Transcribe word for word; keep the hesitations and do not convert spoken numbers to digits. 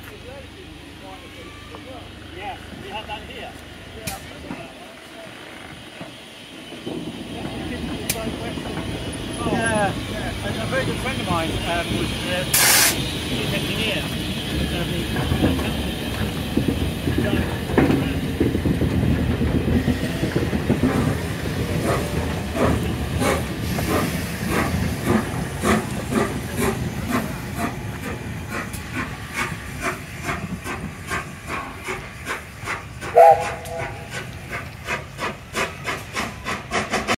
Yeah, we have that here. Yeah, a, a very good friend of mine um, was uh, chief engineer of the, the